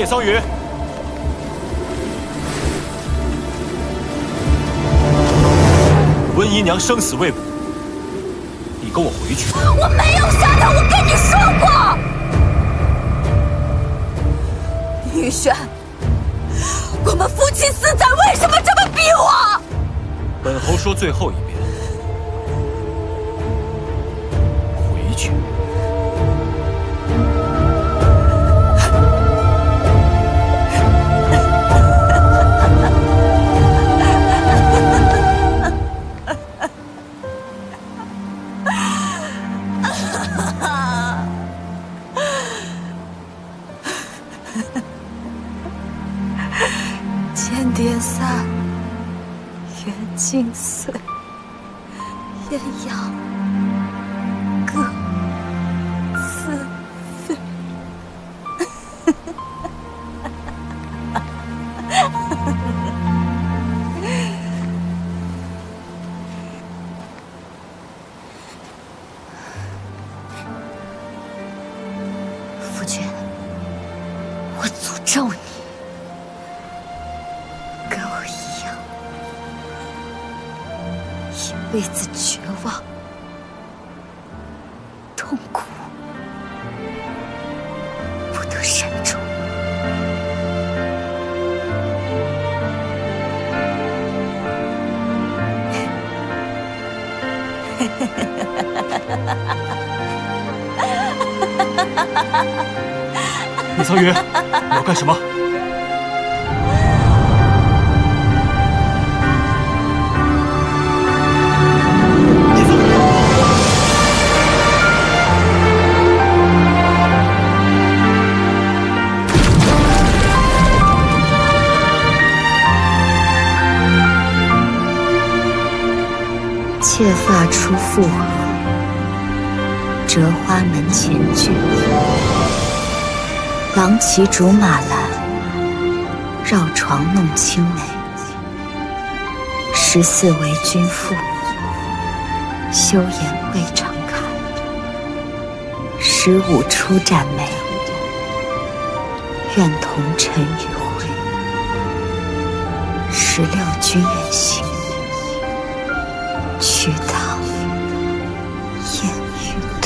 聂桑云，温姨娘生死未卜，你跟我回去。 我没有杀他，我跟你说过。雨轩，我们夫妻死在，为什么这么逼我？ 本侯说最后一遍，回去。 间谍散，缘尽碎，鸳鸯各自飞。夫君，我诅咒你。 跟我一样，一辈子绝望、痛苦，不得善终。 聂桑云，你要干什么？ 妾发出复合，折花门前剧。郎骑竹马兰，绕床弄青梅。14为君妇，羞颜未尝开。15出斩眉，愿同尘与灰。16君远行。 去趟烟雨堆。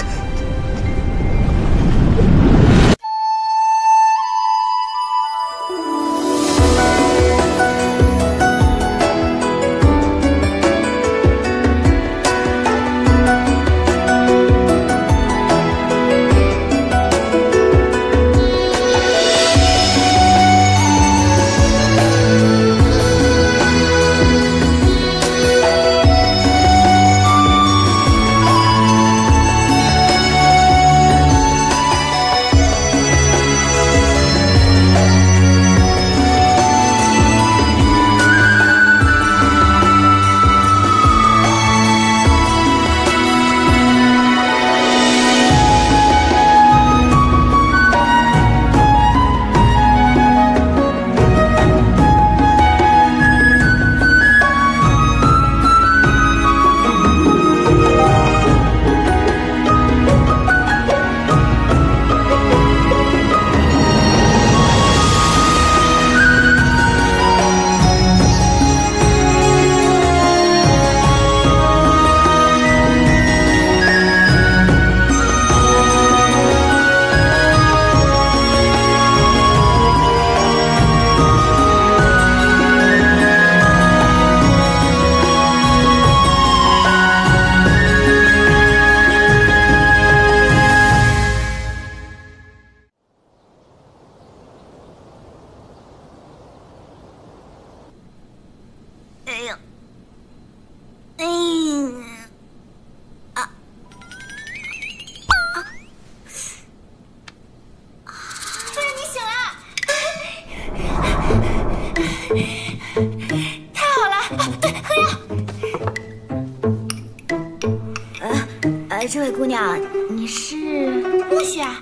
这位姑娘，你是木须啊？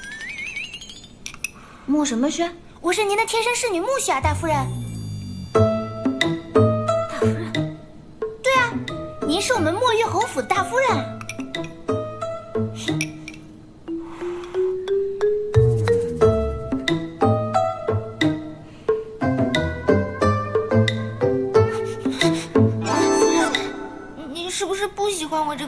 木什么须？ 我是您的贴身侍女木须啊，大夫人。 大夫人？ 对啊，您是我们墨玉侯府的大夫人。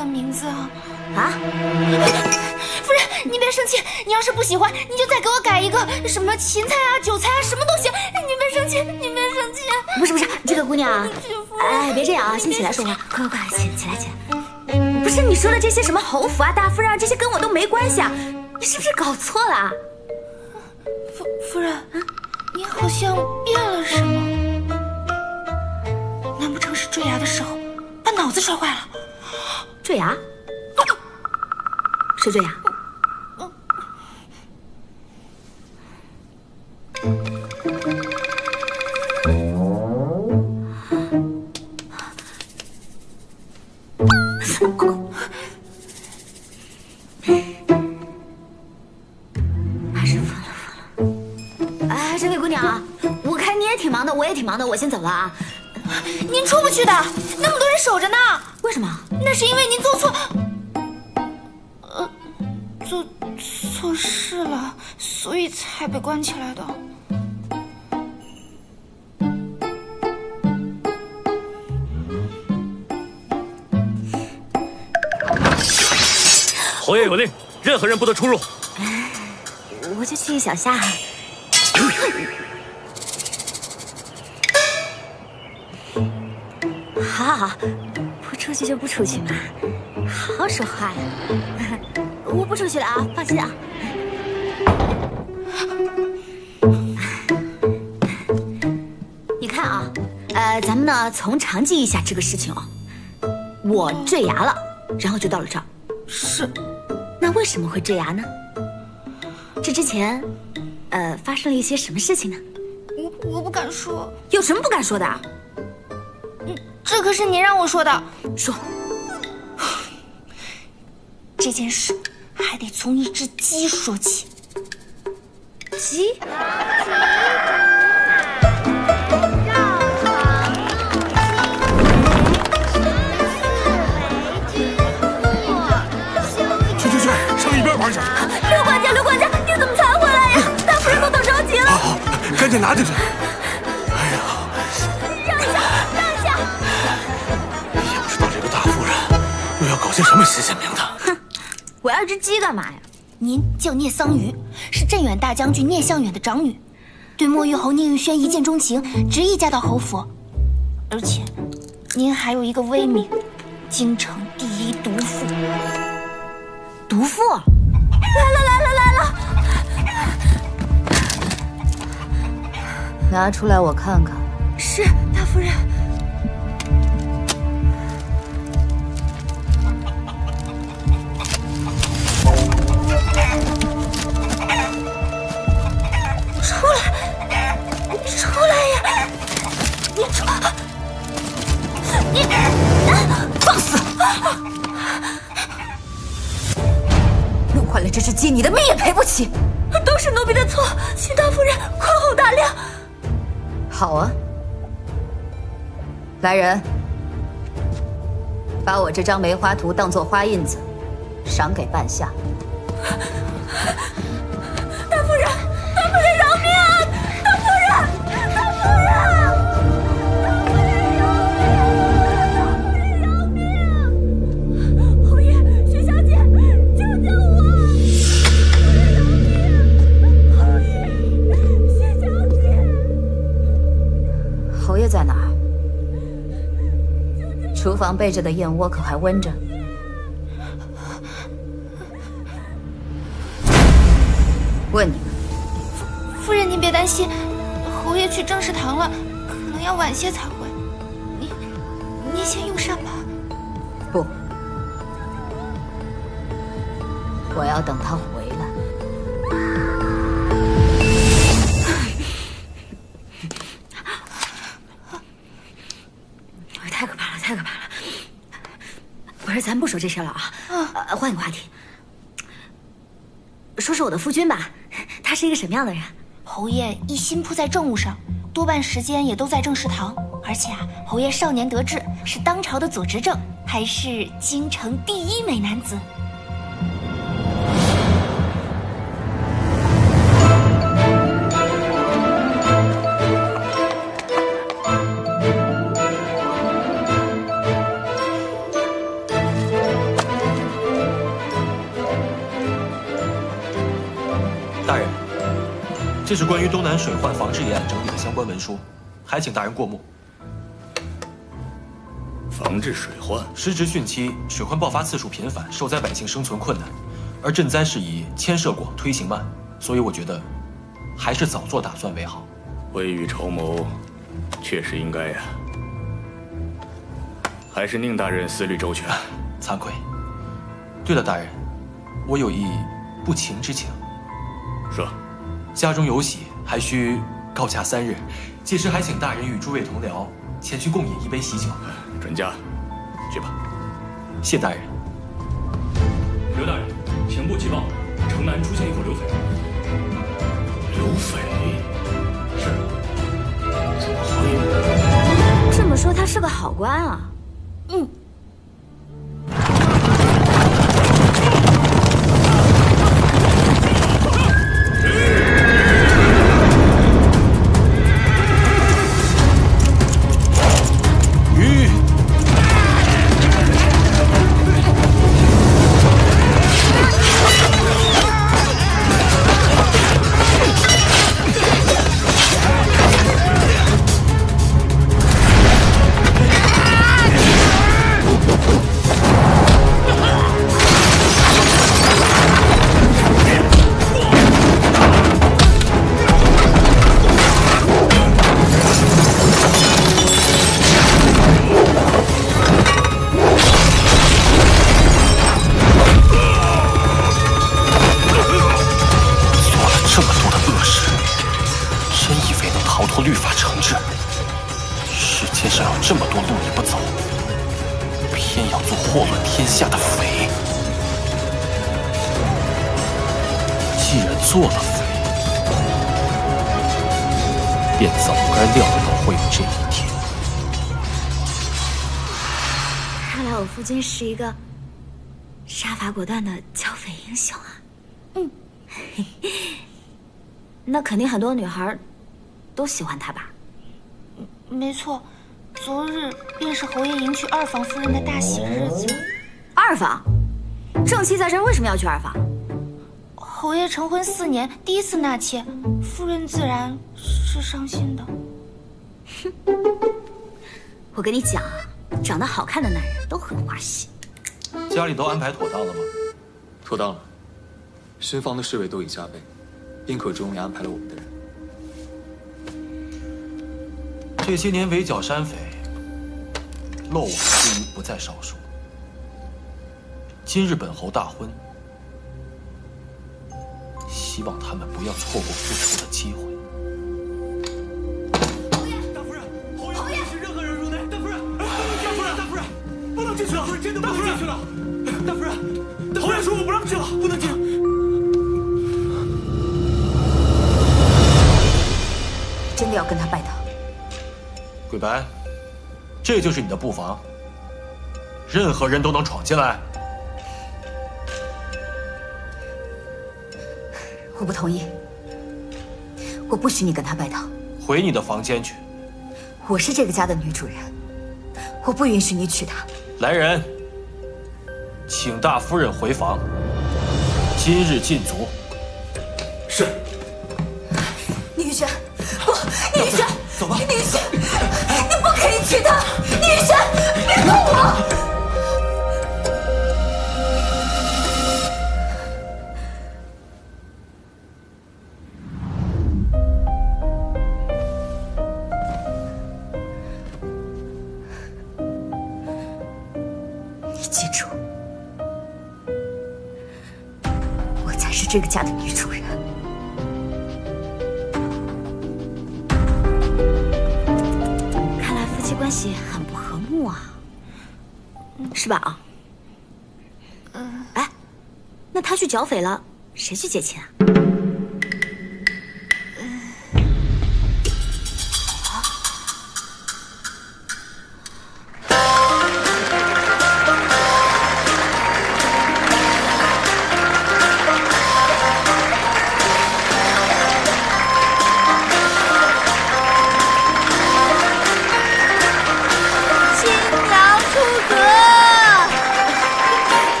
个名字啊？ 啊？ 夫人，你别生气，你要是不喜欢，你就再给我改一个什么芹菜啊、韭菜啊，什么都行。你别生气，你别生气。 不是，这个姑娘， 夫人， 哎，别这样啊，先起来说话，快，起来。不是你说的这些什么侯府啊、大夫人啊，这些跟我都没关系啊，你是不是搞错了啊？ 夫人，你好像变了什么？难不成是坠崖的时候把脑子摔坏了？ 坠崖？谁坠崖？还是疯了。哎，这位姑娘，我看你也挺忙的，我也挺忙的，我先走了啊。 您出不去的，那么多人守着呢。 为什么？ 那是因为您做错事了，所以才被关起来的。 侯爷有令，任何人不得出入。 我就去一小下。好，不出去就不出去嘛，好好说话呀。我不出去了啊，放心啊。你看啊，咱们呢从长计一下这个事情啊。我坠崖了，然后就到了这儿。 是。 那为什么会坠崖呢？这之前，发生了一些什么事情呢？ 我不敢说。 有什么不敢说的？ 这可是您让我说的。 说。 这件事还得从一只鸡说起。 鸡？ 去，上一边玩去。 刘管家，你怎么才回来呀？大夫人都等着急了。 好，赶紧拿进去。哎呀， 让一下！ 也不知道这个大夫人又要搞些什么邪显名堂。 哼，我要只鸡干嘛呀？ 您叫聂桑榆，是镇远大将军聂向远的长女，对莫玉侯聂玉轩一见钟情，执意嫁到侯府。而且，您还有一个威名，京城第一毒妇。 毒妇？来了！ 拿出来我看看。 是，大夫人。出来呀！你放肆！弄坏了这只鸡，你的命也赔不起。都是奴婢的错，请大夫人宽宏大量。好啊，来人，把我这张梅花图当做花印子，赏给半夏。大夫人，饶命啊！大夫人，饶命！侯爷，薛小姐，救救我！侯爷，薛小姐，侯爷在哪儿？厨房备着的燕窝可还温着？问你呢。 夫人，您别担心，侯爷去正食堂了，可能要晚些才回。您先用膳吧。 不，我要等他回来。 太可怕了！不是，咱不说这事了啊。换一个话题，说说我的夫君吧。他是一个什么样的人？ 侯爷一心扑在政务上，多半时间也都在正食堂。而且侯爷少年得志，是当朝的左执政，还是京城第一美男子。 这是关于东南水患防治一案整理的相关文书，还请大人过目。 防治水患， 时值汛期，水患爆发次数频繁，受灾百姓生存困难，而赈灾事宜牵涉广，推行慢，所以我觉得还是早做打算为好。 未雨绸缪，确实应该呀。还是宁大人思虑周全。 惭愧。对了，大人，我有一不情之请。 说。 家中有喜，还需告假3日，届时还请大人与诸位同僚前去共饮一杯喜酒。 准家，去吧。 谢大人。 刘大人，情部急报，城南出现一伙刘匪。 刘匪？ 是。 怎么会？ 这么说，他是个好官啊。嗯。 这么多路你不走，偏要做祸乱天下的匪。既然做了匪，便早该料到会有这一天。 看来我父亲是一个杀伐果断的剿匪英雄啊。嗯，那肯定很多女孩都喜欢他吧？ 没错。昨日便是侯爷迎娶二房夫人的大喜日子。 二房，正妻在身，为什么要去二房？ 侯爷成婚4年，第一次纳妾，夫人自然是伤心的。 哼，我跟你讲啊，长得好看的男人都很花心。 家里都安排妥当了吗？ 妥当了，巡防的侍卫都已加备，宾客中也安排了我们的人。 这些年围剿山匪，漏网之鱼不在少数。今日本侯大婚，希望他们不要错过复仇的机会。 大夫人，侯爷不许任何人入内。大夫人，大夫人，不能进去了，真的不能进去了。大夫人，侯爷说我不让进了，不能进。 真的要跟他拜堂？ 鬼白，这就是你的布防？任何人都能闯进来？ 我不同意，我不许你跟他拜堂。 回你的房间去。 我是这个家的女主人，我不允许你娶她。 来人，请大夫人回房。今日禁足。 是。 宁宇轩，不，宁宇轩， 走吧。 宁宇轩，你不可以娶她。宁宇轩，别动我。记住，我才是这个家的女主人。看来夫妻关系很不和睦啊，是吧？啊，哎，那他去剿匪了，谁去接亲啊？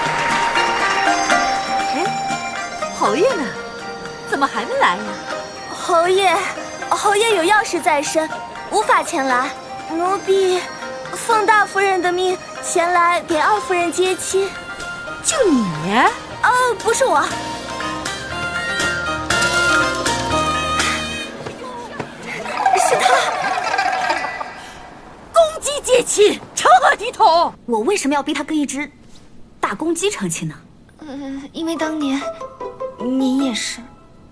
侯爷呢？怎么还没来呀？ 侯爷，侯爷有要事在身，无法前来。奴婢奉大夫人的命前来给二夫人接亲。 就你？ 不是我。是他。 公鸡接亲，成何体统？我为什么要逼他跟一只大公鸡成亲呢？ 因为当年您也是。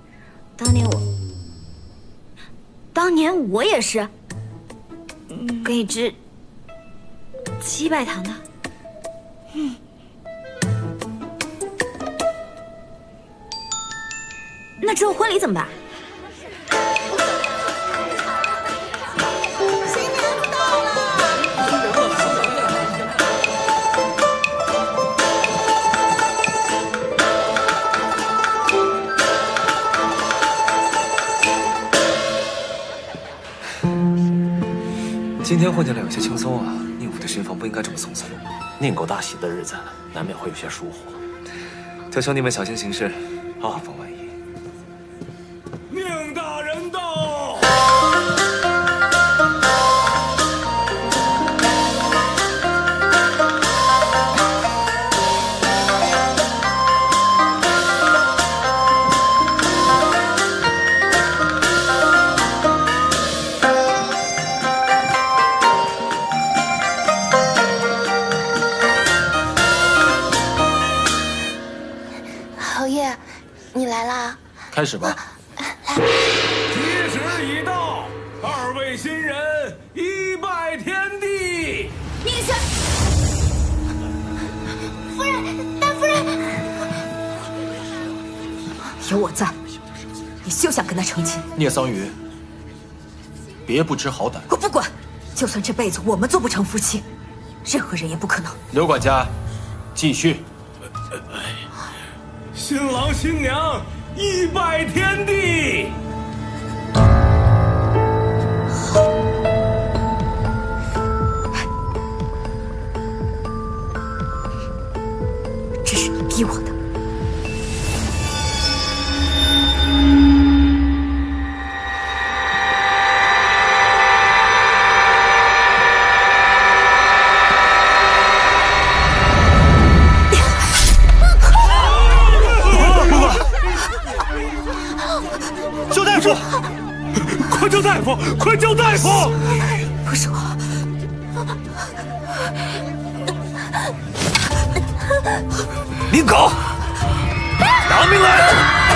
当年我也是，跟一只鸡拜堂的。那之后婚礼怎么办？ 今天混进来有些轻松啊，宁府的新房不应该这么松散。 宁狗大喜的日子，难免会有些疏忽。 叫兄弟们小心行事，好防万一。 宁大人到。 侯爷，你来啦！ 开始吧。 吉时已到，二位新人一拜天地。 宁轩，夫人，大夫人， 有我在，你休想跟他成亲。 聂桑榆，别不知好歹。 我不管，就算这辈子我们做不成夫妻，任何人也不可能。 刘管家，继续。 新郎新娘一拜天地。 这是你逼我的。 叫大夫！ 快叫大夫！快叫大夫！ 不是我。 宁狗，拿命来！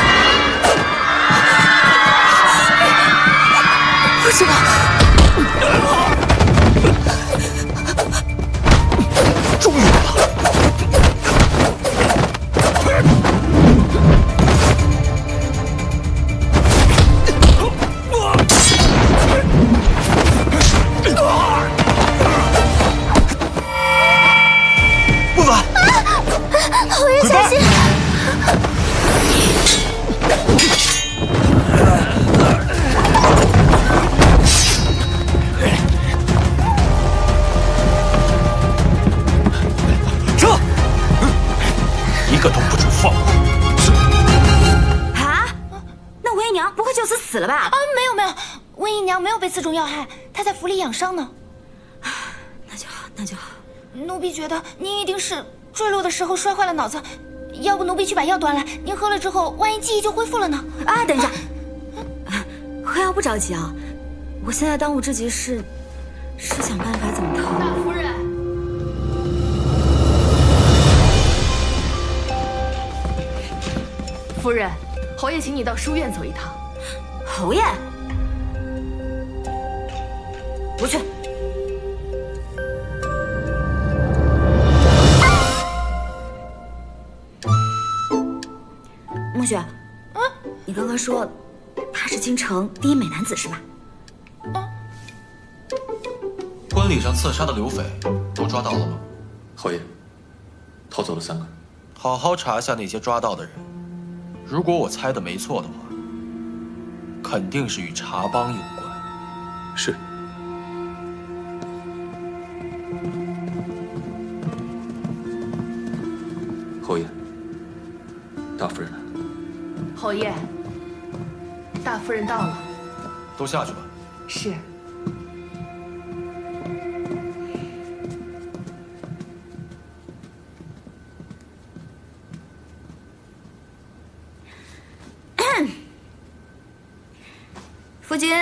不是我。 终于来了！不管， 侯爷小心！ 撤！一个都不准放过！ 啊？那文姨娘不会就此死了吧？ 没有没有，温姨娘没有被刺中要害，她在府里养伤呢。 那就好，那就好。 奴婢觉得您一定是坠落的时候摔坏了脑子，要不奴婢去把药端来，您喝了之后，万一记忆就恢复了呢？ 啊，等一下，喝药不着急啊，我现在当务之急是想办法怎么逃。 大夫人，夫人，侯爷请你到书院走一趟。 侯爷，不去。孟雪，你刚刚说他是京城第一美男子是吧？ 婚礼上刺杀的刘匪都抓到了吗？ 侯爷，逃走了3个。 好好查下那些抓到的人，如果我猜的没错的话，肯定是与茶帮有关。 是。侯爷，大夫人来了。 侯爷， 大夫人到了。 都下去吧。 是。 夫君。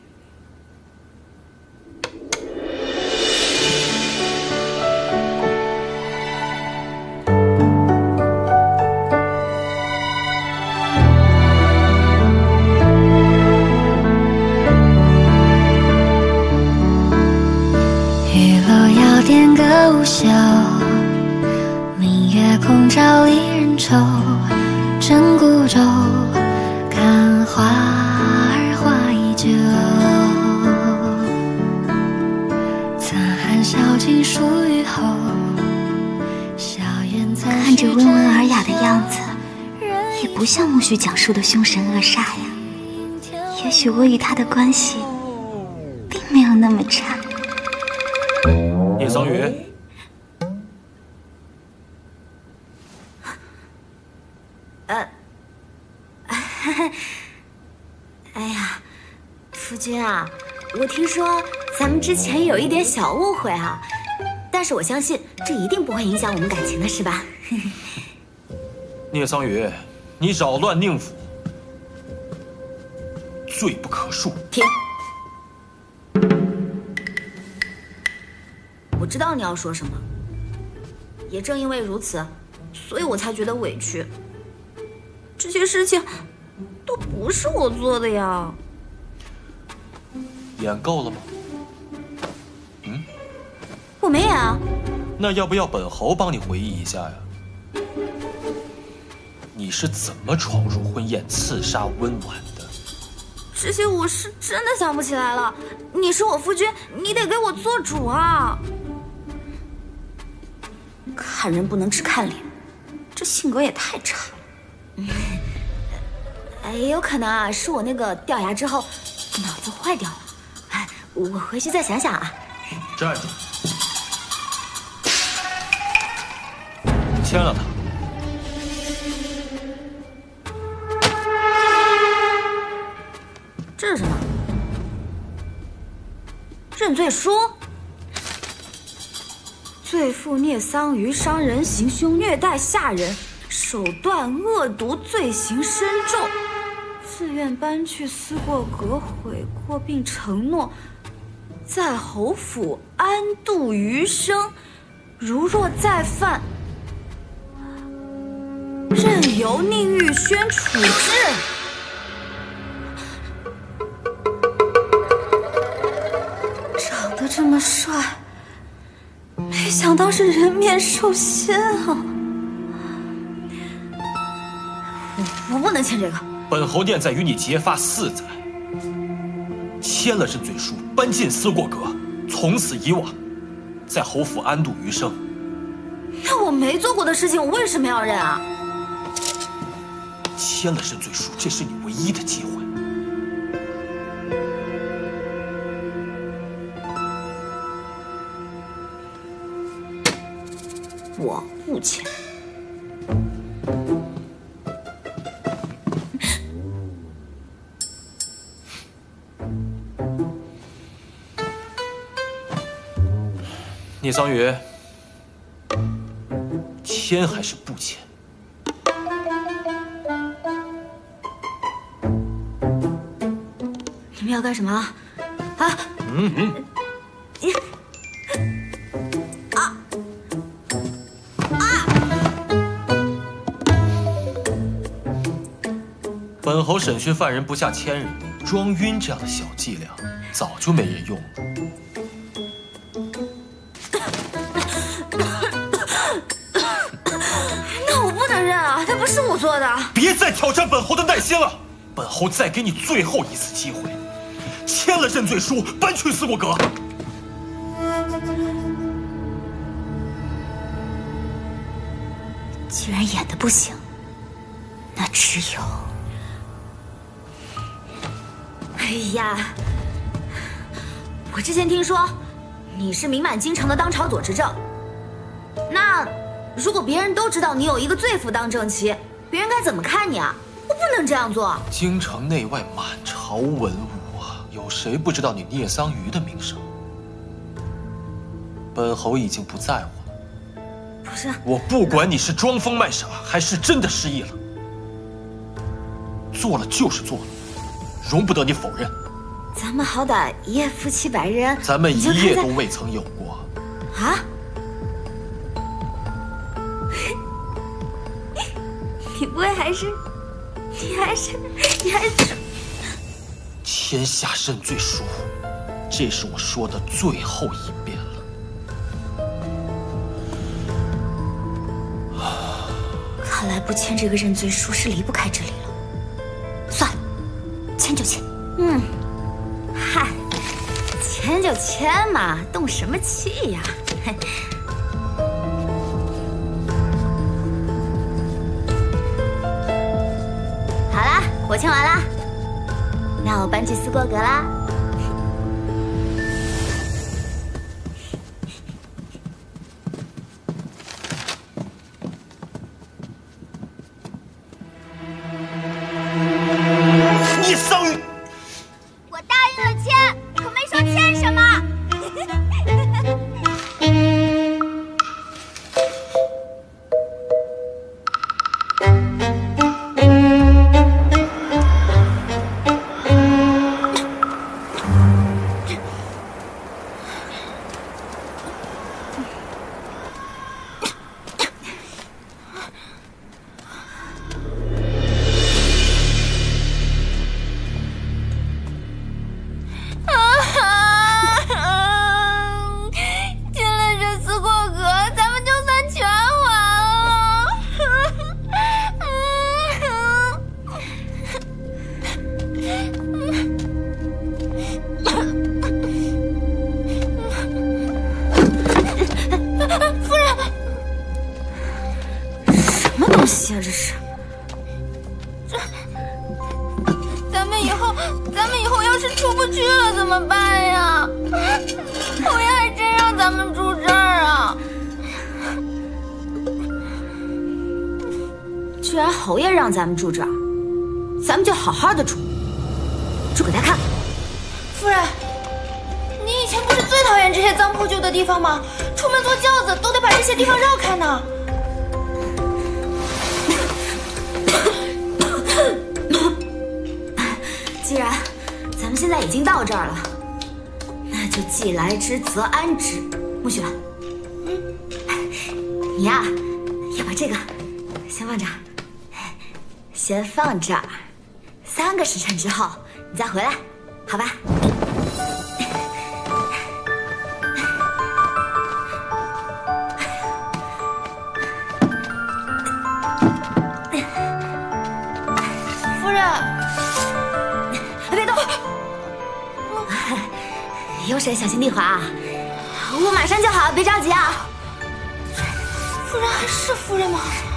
点个午休，明月空照离人愁。枕孤舟，看花儿花依旧。残寒晓尽疏雨后，硝烟残。 看着温文尔雅的样子，也不像木须讲述的凶神恶煞呀。也许我与他的关系并没有那么差。 聂桑榆， 哎呀，夫君啊，我听说咱们之前有一点小误会啊，但是我相信这一定不会影响我们感情的，是吧？ 聂桑榆，你扰乱宁府，罪不可恕。 停！我知道你要说什么，也正因为如此，所以我才觉得委屈。这些事情都不是我做的呀。 演够了吗？ 我没演啊。 那要不要本侯帮你回忆一下呀？你是怎么闯入婚宴刺杀温婉的？ 这些我是真的想不起来了。你是我夫君，你得给我做主啊！看人不能只看脸，这性格也太差了。哎，有可能啊，是我那个掉牙之后脑子坏掉了。哎，我回去再想想啊。 站住！签了他。 这是什么？认罪书。罪父聂桑榆伤人行凶，虐待下人，手段恶毒，罪行深重。自愿搬去思过阁，悔过并承诺，在侯府安度余生。如若再犯，任由宁玉轩处置。长得这么帅，没想到是人面兽心啊！我不能签这个。 本侯念在与你结发4载，签了认罪书，搬进思过阁，从此以往，在侯府安度余生。 那我没做过的事情，我为什么要认啊？ 签了认罪书，这是你唯一的机会。 我不签。 聂桑榆，签还是不签？ 你们要干什么啊？啊？ 本侯审讯犯人不下1000人，装晕这样的小伎俩，早就没人用了。 那我不能认啊，那不是我做的。 别再挑战本侯的耐心了，本侯再给你最后一次机会，签了认罪书，搬去思过阁。 既然演的不行，那只有……哎呀，我之前听说你是名满京城的当朝左执政，那如果别人都知道你有一个罪妇当正妻，别人该怎么看你啊？我不能这样做。 京城内外满朝文武啊，有谁不知道你聂桑榆的名声？本侯已经不在乎了。 不是， 我不管你是装疯卖傻，还是真的失忆了，做了就是做了，容不得你否认。 咱们好歹一夜夫妻百日恩， 咱们一夜都未曾有过。 啊？你不会还是？你还是？ 天下认罪书，这是我说的最后一遍了。 看来不签这个认罪书是离不开这里了。算了，签就签。嗨，签就签嘛，动什么气呀？嘿。好啦，我签完啦，那我搬去思过阁啦。 聂桑榆， 我答应了签，可没说签什么。 这是， 咱们以后要是出不去了怎么办呀？侯爷还真让咱们住这儿啊！ 既然侯爷让咱们住这儿，咱们就好好的住给他看。 夫人，你以前不是最讨厌这些脏破旧的地方吗？出门坐轿子都得把这些地方绕开呢。 既然咱们现在已经到这儿了，那就既来之则安之。木雪，你呀，要把这个先放这儿，先放这儿，3个时辰之后你再回来，好吧？有水小心地滑啊！我马上就好，别着急啊。 夫人还是夫人吗？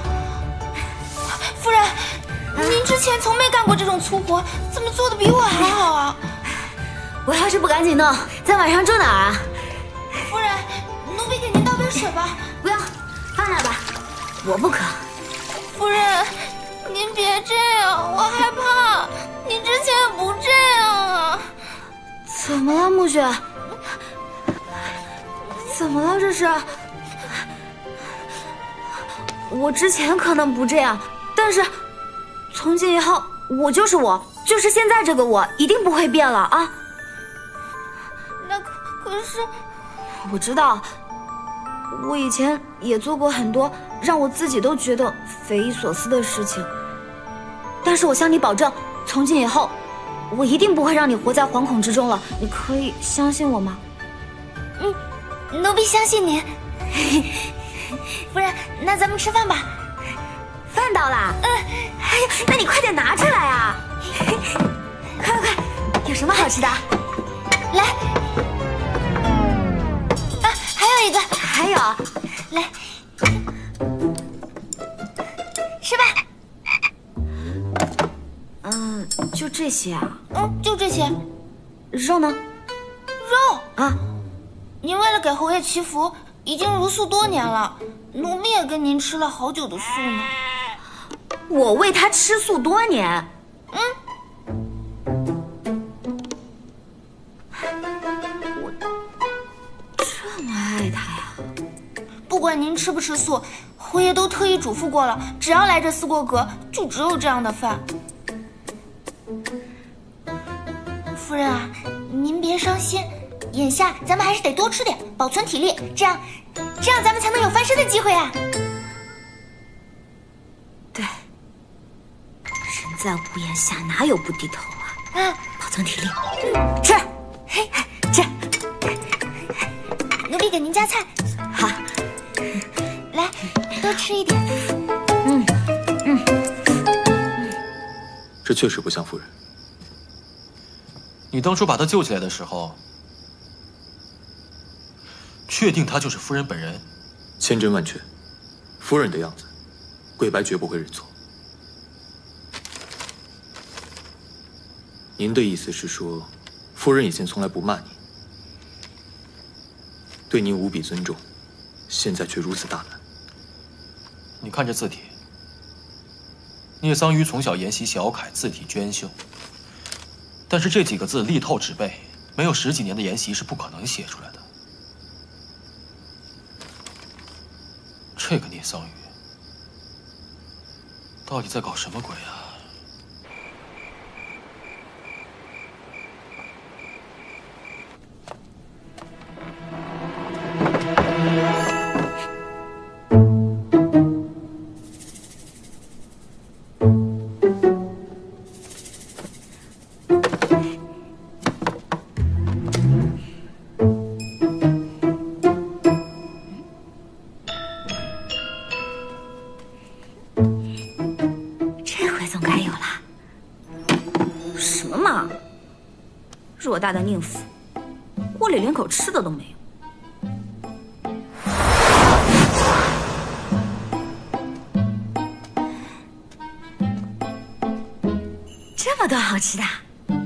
夫人，您之前从没干过这种粗活，怎么做的比我还好啊？ 我要是不赶紧弄，在晚上住哪儿啊？ 夫人，奴婢给您倒杯水吧。 不用，放那吧，我不渴。 夫人，您别这样，我害怕。你之前也不这样啊。 怎么了，木雪？怎么了？这是？我之前可能不这样，但是从今以后，我就是我，就是现在这个我，一定不会变了啊！ 那可是， 我知道，我以前也做过很多让我自己都觉得匪夷所思的事情，但是我向你保证，从今以后。我一定不会让你活在惶恐之中了，你可以相信我吗？ 奴婢相信您。夫人，那咱们吃饭吧。 饭到啦？哎呀，那你快点拿出来啊！快，有什么好吃的？ 来，啊，还有一个， 还有， 来，吃吧。 就这些啊？ 就这些。 肉呢？ 肉啊？ 您为了给侯爷祈福，已经茹素多年了，奴婢也跟您吃了好久的素呢。 我喂他吃素多年。我这么爱他呀！ 不管您吃不吃素，侯爷都特意嘱咐过了，只要来这思过阁，就只有这样的饭。夫人啊，您别伤心，眼下咱们还是得多吃点，保存体力，这样咱们才能有翻身的机会啊！ 对，人在屋檐下，哪有不低头啊？保存体力，吃， 嘿， 吃， 奴婢给您夹菜。 好， 来，多吃一点。 这确实不像夫人。 你当初把他救起来的时候，确定他就是夫人本人？ 千真万确，夫人的样子，贵白绝不会认错。您的意思是说，夫人以前从来不骂您，对您无比尊重，现在却如此大胆？ 你看这字体，聂桑榆从小研习小楷，字体娟秀。但是这几个字力透纸背，没有10几年的研习是不可能写出来的。这个聂桑榆到底在搞什么鬼啊？ 偌大的宁府，窝里连口吃的都没有。这么多好吃的！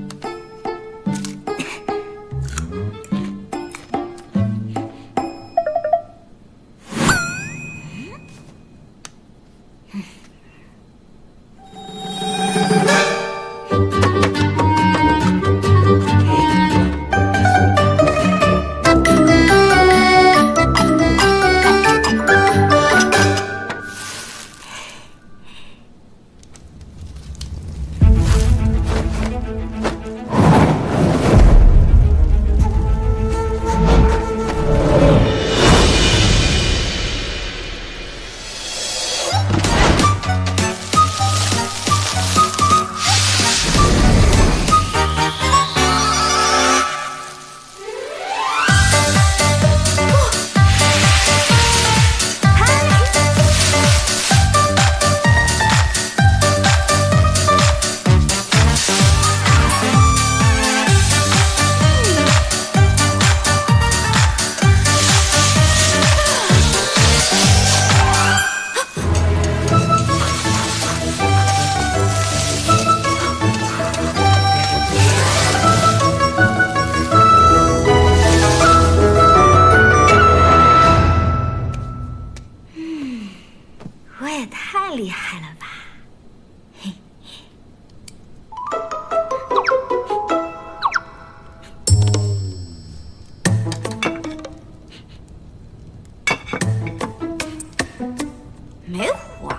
没火。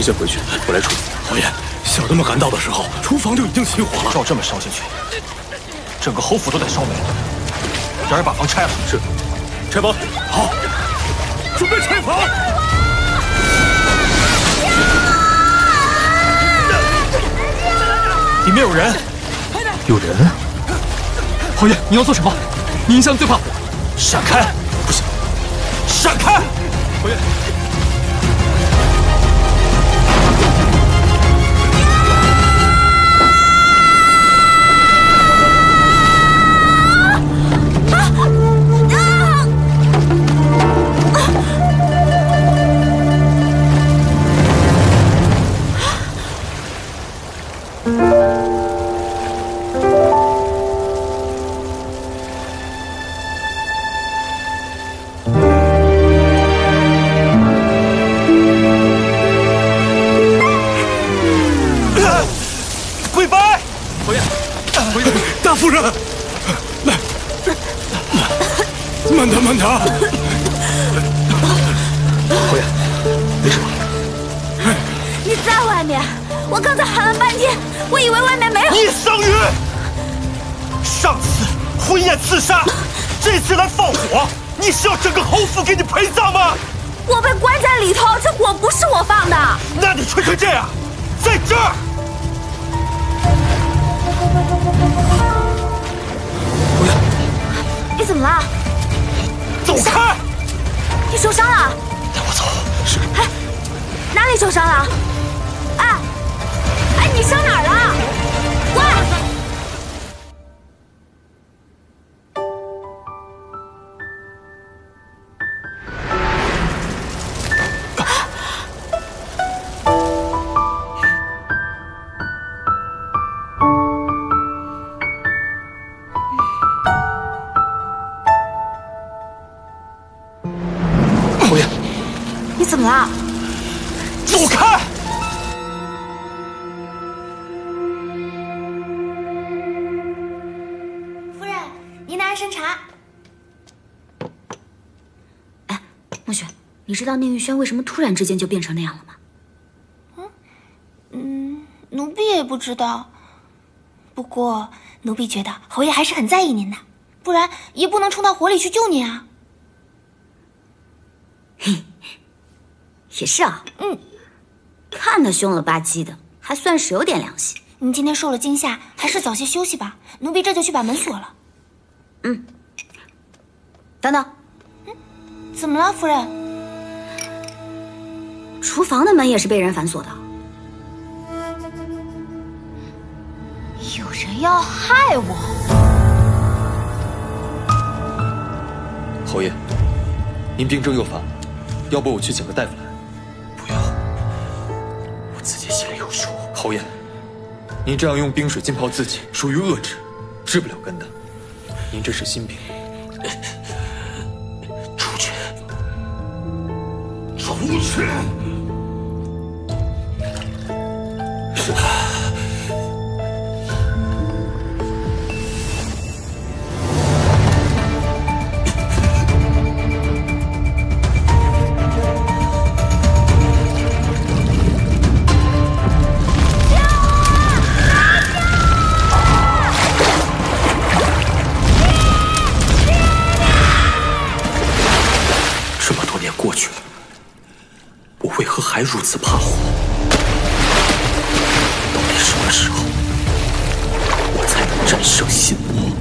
你先回去，我来处理。 侯爷，小的们赶到的时候，厨房就已经起火了。 照这么烧下去，整个侯府都得烧没了。让人把房拆了。 是，拆房。 好，准备拆房。 里面有人。 有人？ 侯爷，你要做什么？你印象最怕火，闪开！不行，闪开！ 侯爷。 大夫人，来，慢点，慢点。 侯爷，没事吧？ 你在外面，我刚才喊了半天，我以为外面没有。 聂桑榆，上次婚宴刺杀，这次来放火，你是要整个侯府给你陪葬吗？ 我被关在里头，这火不是我放的。 那你吹成这样，在这儿。 你怎么了？ 走开！ 你受伤了？ 带我走。是。 哎，哪里受伤了？哎，你伤哪儿了？喂！你怎么了？ 走开！ 夫人，您拿参茶。 哎，墨雪，你知道宁玉轩为什么突然之间就变成那样了吗？ 奴婢也不知道。不过奴婢觉得侯爷还是很在意您的，不然也不能冲到火里去救您啊。 嘿。 也是啊，看他凶了吧唧的，还算是有点良心。 您今天受了惊吓，还是早些休息吧。奴婢这就去把门锁了。 等等， 怎么了，夫人？ 厨房的门也是被人反锁的。 有人要害我。 侯爷，您病症又犯了，要不我去请个大夫来？ 自己心里有数。 侯爷，您这样用冰水浸泡自己，属于恶治，治不了肝胆。您这是心病。 出去！出去！是。过去了，我为何还如此怕火？到底什么时候，我才能战胜心魔？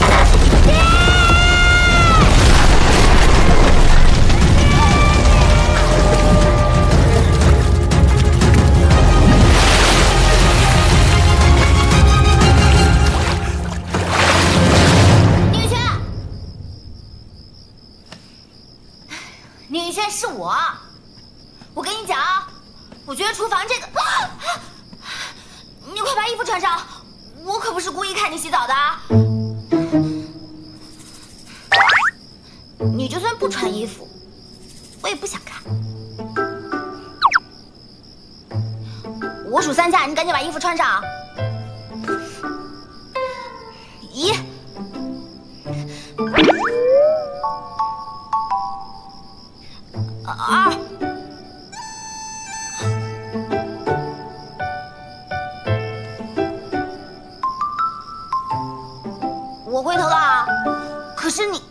宁宇轩是我，我跟你讲，我觉得厨房这个，你快把衣服穿上，我可不是故意看你洗澡的。你就算不穿衣服，我也不想看。我数3下，你赶紧把衣服穿上。1。 2。 是你。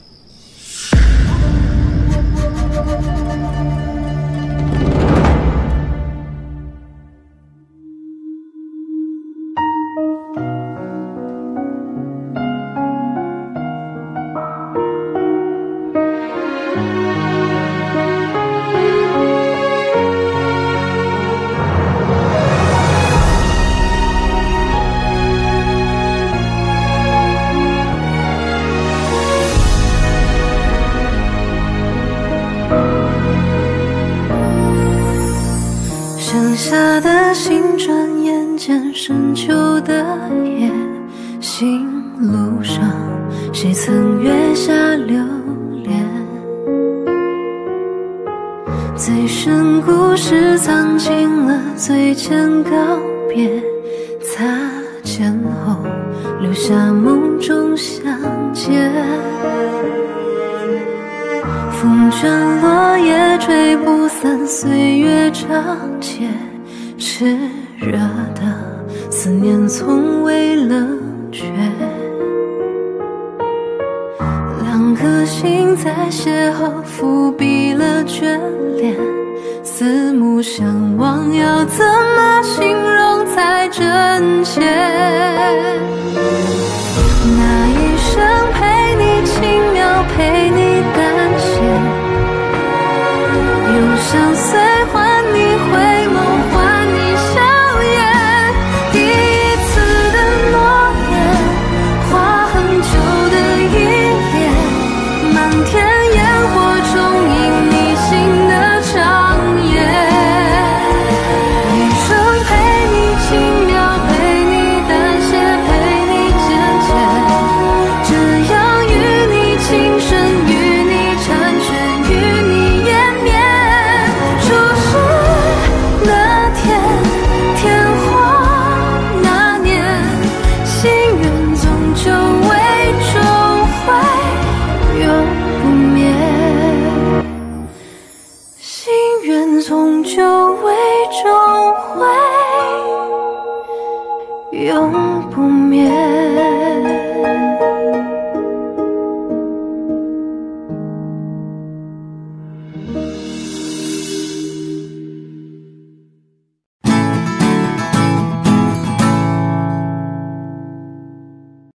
剩下的心转眼间，深秋的夜，行路上谁曾月下流连？最深故事藏进了嘴前告别，擦肩后留下梦中相见。风卷落叶吹不散，岁月长街，炽热的思念从未冷却。两颗心在邂逅，伏笔了眷恋，四目相望，要怎么形容才真切？那一生陪你轻描，陪你淡写，用相随换你回眸，换你笑颜。第一次的诺言，画很久的一页，漫天烟火中因你心的长夜。一生陪你轻描，陪你淡写，陪你渐渐，这样与你情深，与你婵娟，与你延绵。初识那天，天荒那年，心愿终究为终会永不灭，心愿终究为终会永不灭。